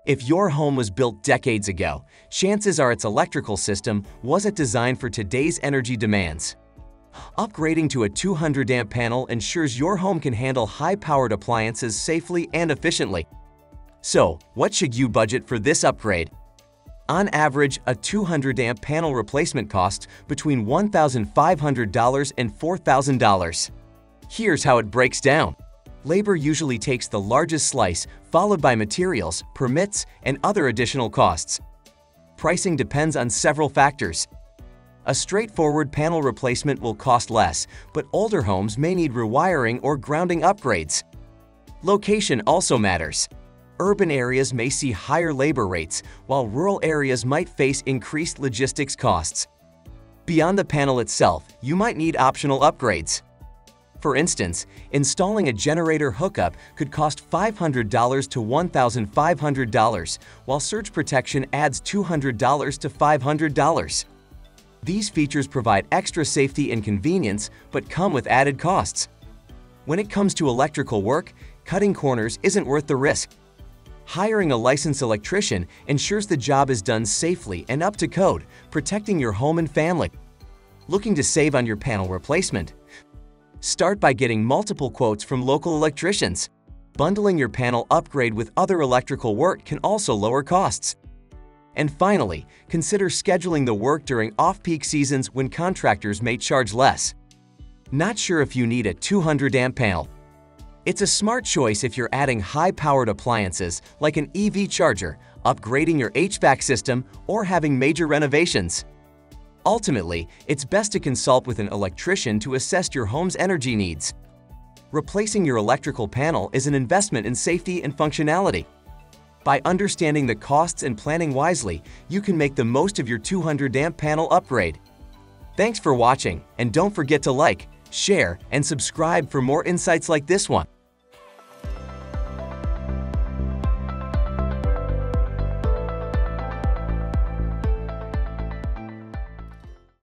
If your home was built decades ago, chances are its electrical system wasn't designed for today's energy demands. Upgrading to a 200-amp panel ensures your home can handle high-powered appliances safely and efficiently. So, what should you budget for this upgrade? On average, a 200-amp panel replacement costs between $1,500 and $4,000. Here's how it breaks down. Labor usually takes the largest slice, followed by materials, permits, and other additional costs. Pricing depends on several factors. A straightforward panel replacement will cost less, but older homes may need rewiring or grounding upgrades. Location also matters. Urban areas may see higher labor rates, while rural areas might face increased logistics costs. Beyond the panel itself, you might need optional upgrades. For instance, installing a generator hookup could cost $500 to $1,500, while surge protection adds $200 to $500. These features provide extra safety and convenience, but come with added costs. When it comes to electrical work, cutting corners isn't worth the risk. Hiring a licensed electrician ensures the job is done safely and up to code, protecting your home and family. Looking to save on your panel replacement? Start by getting multiple quotes from local electricians. Bundling your panel upgrade with other electrical work can also lower costs. And finally, consider scheduling the work during off-peak seasons when contractors may charge less. Not sure if you need a 200-amp panel? It's a smart choice if you're adding high-powered appliances like an EV charger, upgrading your HVAC system, or having major renovations. Ultimately, it's best to consult with an electrician to assess your home's energy needs. Replacing your electrical panel is an investment in safety and functionality. By understanding the costs and planning wisely, you can make the most of your 200-amp panel upgrade. Thanks for watching, and don't forget to like, share, and subscribe for more insights like this one.